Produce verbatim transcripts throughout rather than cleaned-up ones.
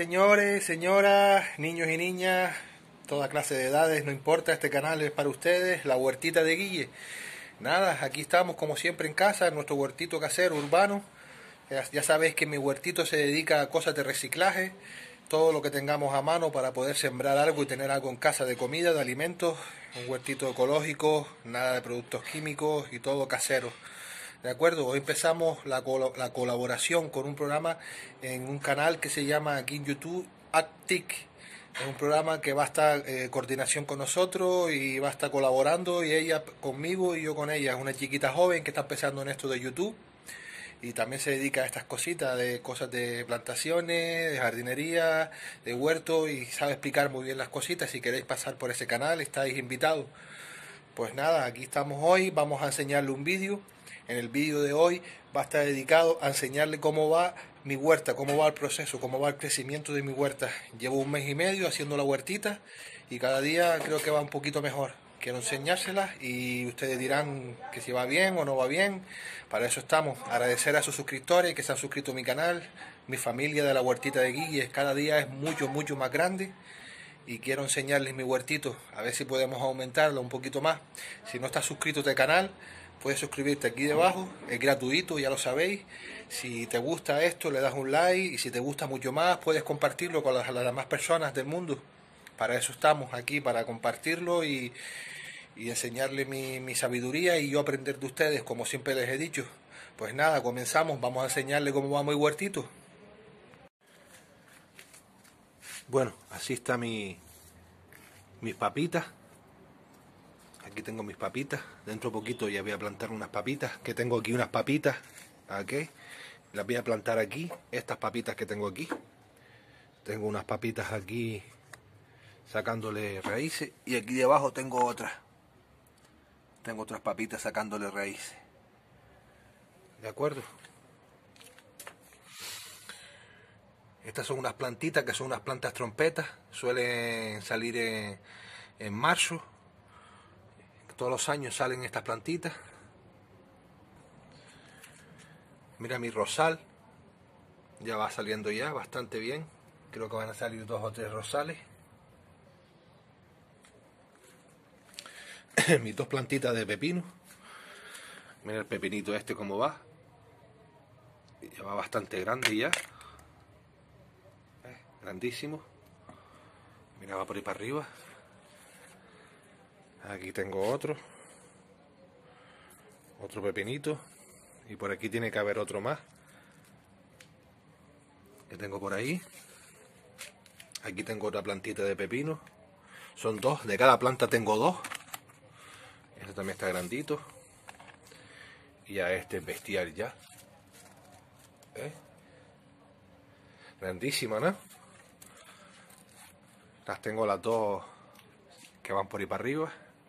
señores, señoras, niños y niñas, toda clase de edades, no importa, este canal es para ustedes, la huertita de Guille. Nada, aquí estamos como siempre en casa, en nuestro huertito casero, urbano. Ya, ya sabéis que mi huertito se dedica a cosas de reciclaje, todo lo que tengamos a mano para poder sembrar algo y tener algo en casa de comida, de alimentos, un huertito ecológico, nada de productos químicos y todo casero. ¿De acuerdo? Hoy empezamos la, col la colaboración con un programa en un canal que se llama aquí en YouTube Actic. Es un programa que va a estar en eh, coordinación con nosotros y va a estar colaborando, y ella conmigo y yo con ella. Es una chiquita joven que está empezando en esto de YouTube y también se dedica a estas cositas de cosas de plantaciones, de jardinería, de huerto, y sabe explicar muy bien las cositas. Si queréis pasar por ese canal, estáis invitados. Pues nada, aquí estamos hoy, vamos a enseñarle un vídeo. En el vídeo de hoy va a estar dedicado a enseñarle cómo va mi huerta, cómo va el proceso, cómo va el crecimiento de mi huerta. Llevo un mes y medio haciendo la huertita y cada día creo que va un poquito mejor. Quiero enseñárselas y ustedes dirán que si va bien o no va bien. Para eso estamos. Agradecer a sus suscriptores que se han suscrito a mi canal. Mi familia de la huertita de Guille cada día es mucho, mucho más grande. Y quiero enseñarles mi huertito, a ver si podemos aumentarlo un poquito más. Si no estás suscrito a este canal, puedes suscribirte aquí debajo, es gratuito, ya lo sabéis. Si te gusta esto, le das un like, y si te gusta mucho más, puedes compartirlo con las, las demás personas del mundo. Para eso estamos aquí, para compartirlo y, y enseñarles mi, mi sabiduría y yo aprender de ustedes, como siempre les he dicho. Pues nada, comenzamos, vamos a enseñarles cómo va mi huertito. Bueno, así está mi mis papitas. Aquí tengo mis papitas. Dentro de poquito ya voy a plantar unas papitas. Que tengo aquí unas papitas. ¿Ok? Las voy a plantar aquí. Estas papitas que tengo aquí. Tengo unas papitas aquí sacándole raíces. Y aquí debajo tengo otras. Tengo otras papitas sacándole raíces. ¿De acuerdo? Estas son unas plantitas que son unas plantas trompetas. Suelen salir en, en marzo. Todos los años salen estas plantitas. Mira mi rosal. Ya va saliendo ya bastante bien. Creo que van a salir dos o tres rosales. Mis dos plantitas de pepino. Mira el pepinito este cómo va. Ya va bastante grande ya. Grandísimo. Mira, va por ahí para arriba. Aquí tengo otro. Otro pepinito. Y por aquí tiene que haber otro más. Que tengo por ahí. Aquí tengo otra plantita de pepino. Son dos. De cada planta tengo dos. Este también está grandito. Y ya este es bestial ya. ¿Eh? Grandísima, ¿no? Las tengo las dos que van por ahí para arriba.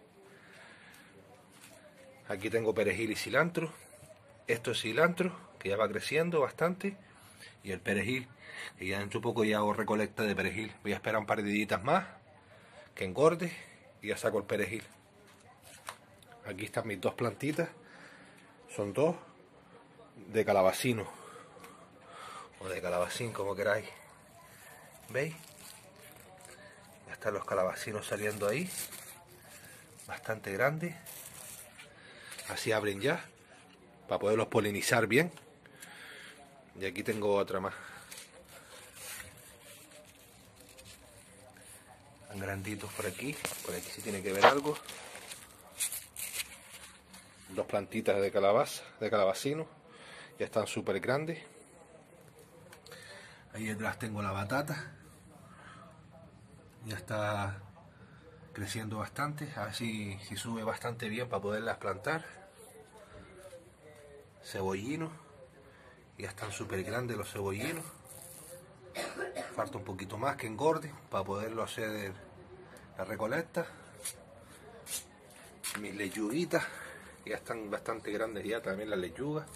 Aquí tengo perejil y cilantro. Esto es cilantro, que ya va creciendo bastante. Y el perejil, que ya dentro de poco ya hago recolecta de perejil. Voy a esperar un par de días más, que engorde, y ya saco el perejil. Aquí están mis dos plantitas. Son dos de calabacino. O de calabacín, como queráis. ¿Veis? Ya están los calabacinos saliendo ahí. Bastante grandes. Así abren ya. Para poderlos polinizar bien. Y aquí tengo otra más. Tan granditos por aquí. Por aquí sí tiene que ver algo. Dos plantitas de calabaza, de calabacino. Ya están súper grandes. Ahí detrás tengo la batata. Ya está creciendo bastante. A ver si, si sube bastante bien para poderlas plantar. Cebollinos. Ya están súper grandes los cebollinos. Falta un poquito más que engorde para poderlo hacer la recolecta. Mis lechuguitas. Ya están bastante grandes ya también las lechugas.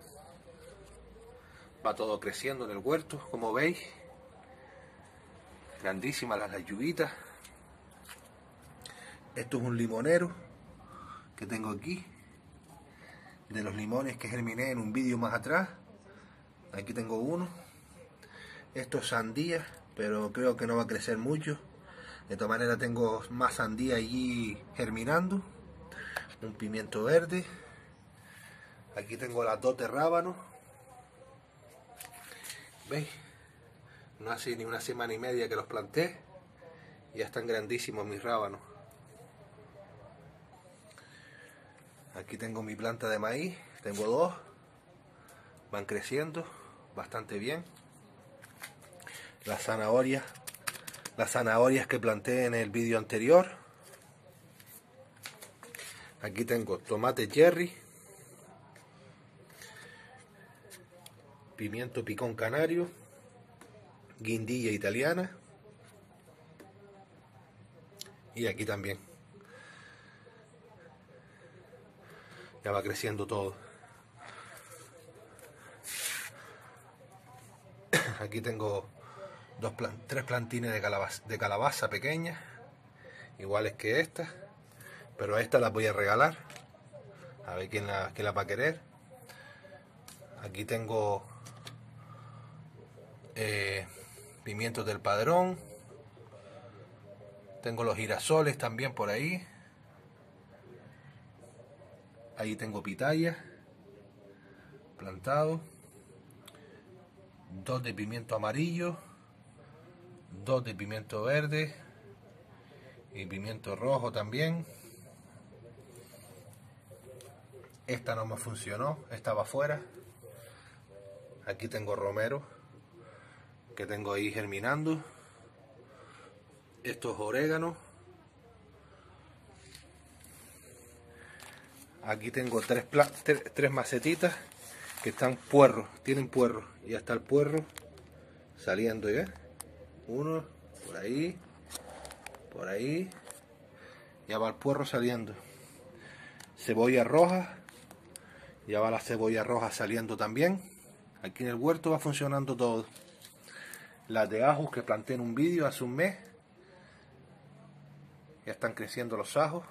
Va todo creciendo en el huerto, como veis. Grandísimas las lechuguitas. Esto es un limonero que tengo aquí. De los limones que germiné en un vídeo más atrás. Aquí tengo uno. Esto es sandía. pero creo que no va a crecer mucho. De todas maneras tengo más sandía allí germinando, un pimiento verde, aquí tengo las dos de rábano, ¿veis? No hace ni una semana y media que los planté, ya están grandísimos mis rábanos. Aquí tengo mi planta de maíz, tengo dos, van creciendo bastante bien. Las zanahorias, las zanahorias que planté en el vídeo anterior. Aquí tengo tomate cherry, pimiento picón canario, guindilla italiana y aquí también. Ya va creciendo todo. Aquí tengo dos plan tres plantines de calabaza, de calabaza pequeñas, iguales que esta, pero a esta las voy a regalar. A ver quién la, quién la va a querer. Aquí tengo eh, pimientos del padrón. Tengo los girasoles también por ahí. Ahí tengo pitaya plantado. Dos de pimiento amarillo. Dos de pimiento verde. Y pimiento rojo también. Esta no me funcionó, estaba afuera. Aquí tengo romero, que tengo ahí germinando. Esto es orégano. Aquí tengo tres, tres, tres macetitas que están puerros, tienen puerros. Y ya está el puerro saliendo ya. Uno, por ahí, por ahí. Ya va el puerro saliendo. Cebolla roja. Ya va la cebolla roja saliendo también. Aquí en el huerto va funcionando todo. Las de ajos que planté en un vídeo hace un mes. Ya están creciendo los ajos.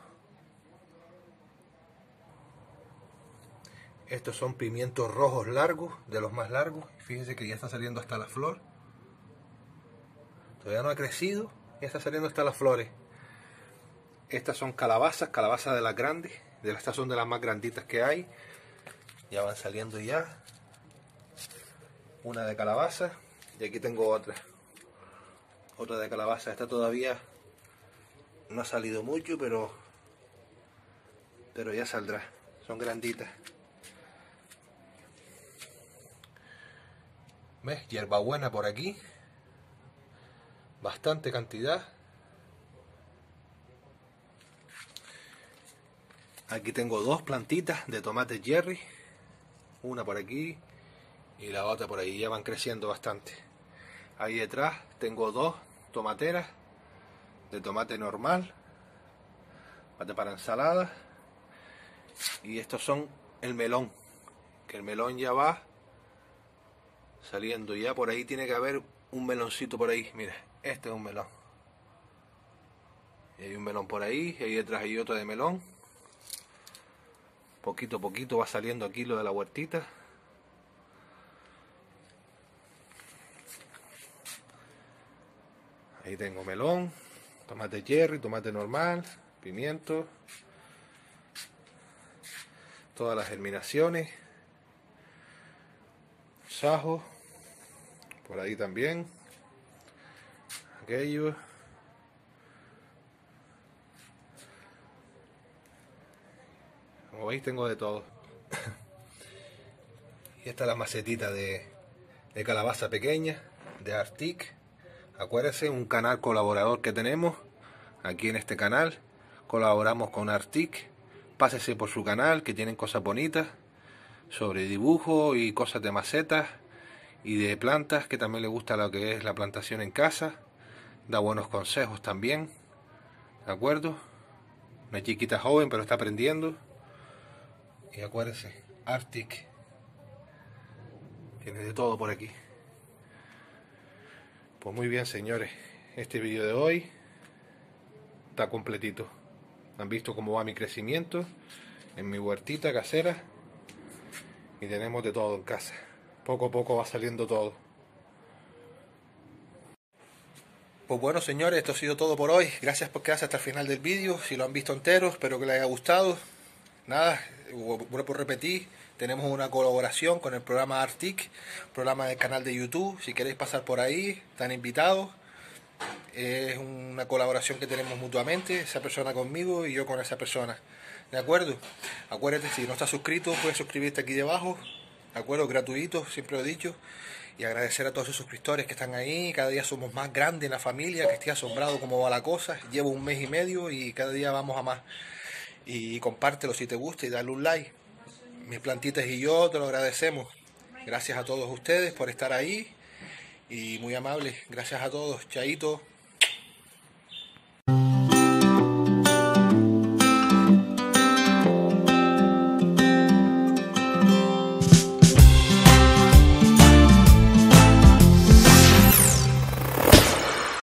Estos son pimientos rojos largos, de los más largos. Fíjense que ya está saliendo hasta la flor. Todavía no ha crecido, ya está saliendo hasta las flores. Estas son calabazas, calabazas de las grandes. De estas son de las más granditas que hay. Ya van saliendo ya. Una de calabaza. Y aquí tengo otra. Otra de calabaza. Esta todavía no ha salido mucho, pero, pero ya saldrá. Son granditas. ¿Ves? Hierbabuena por aquí. Bastante cantidad. Aquí tengo dos plantitas de tomate cherry. Una por aquí y la otra por ahí. Ya van creciendo bastante. Ahí detrás tengo dos tomateras de tomate normal. Tomate para ensalada. Y estos son el melón. Que el melón ya va saliendo ya. Por ahí tiene que haber un meloncito por ahí. Mira, este es un melón. Y hay un melón por ahí. Y ahí detrás hay otro de melón. Poquito a poquito va saliendo aquí lo de la huertita. Ahí tengo melón, tomate cherry, tomate normal, pimiento. Todas las germinaciones. Sajo. Por ahí también. Aquello. Como veis tengo de todo. Y esta es la macetita de, de calabaza pequeña, de Arctic. Acuérdense, un canal colaborador que tenemos. Aquí en este canal colaboramos con Arctic. Pásese por su canal, que tienen cosas bonitas sobre dibujo y cosas de macetas y de plantas, que también le gusta lo que es la plantación en casa. Da buenos consejos también. ¿De acuerdo? Una chiquita joven, pero está aprendiendo. Y acuérdense, Arctic. Tiene de todo por aquí. Pues muy bien, señores. Este vídeo de hoy está completito. Han visto cómo va mi crecimiento en mi huertita casera. Y tenemos de todo en casa. Poco a poco va saliendo todo. Pues bueno, señores, esto ha sido todo por hoy. Gracias por quedarse hasta el final del vídeo. Si lo han visto entero, espero que les haya gustado. Nada, vuelvo por repetir, tenemos una colaboración con el programa Arctic, programa del canal de YouTube. Si queréis pasar por ahí, están invitados. Es una colaboración que tenemos mutuamente, esa persona conmigo y yo con esa persona. ¿De acuerdo? Acuérdate, si no estás suscrito, puedes suscribirte aquí debajo. ¿De acuerdo? Gratuito, siempre lo he dicho. Y agradecer a todos esos suscriptores que están ahí. Cada día somos más grandes en la familia, que estoy asombrado cómo va la cosa. Llevo un mes y medio y cada día vamos a más. Y compártelo si te gusta y dale un like. Mis plantitas y yo te lo agradecemos. Gracias a todos ustedes por estar ahí. Y muy amables. Gracias a todos. Chaito.